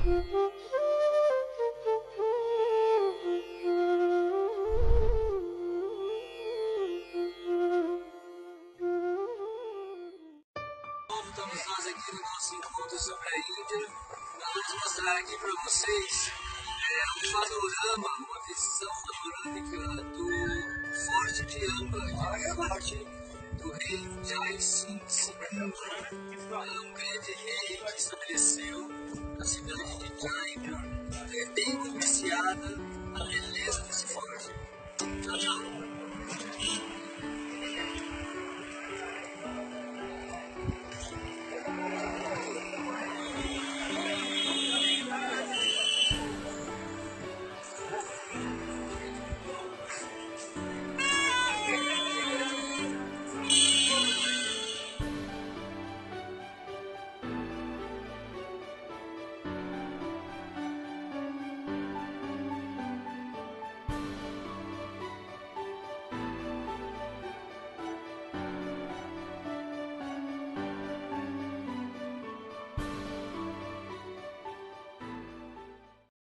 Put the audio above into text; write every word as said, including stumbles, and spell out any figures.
Estamos nós aqui no nosso encontro sobre a Índia. Nós vamos mostrar aqui para vocês é, um panorama, uma visão panorâmica do Forte de Amba, que é o forte do rei Jai Singh Singh. É um grande rei que estabeleceu a cidade de Jaipur.